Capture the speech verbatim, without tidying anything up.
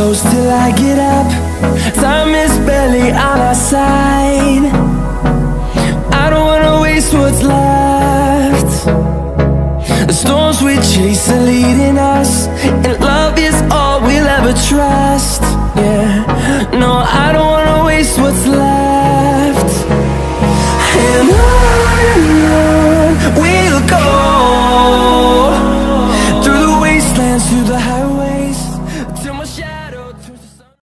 close till I get up. Time is barely on our side. I don't wanna waste what's left. The storms we chase are leading us, and love is all we'll ever trust. Yeah, no, I don't wanna waste what's left.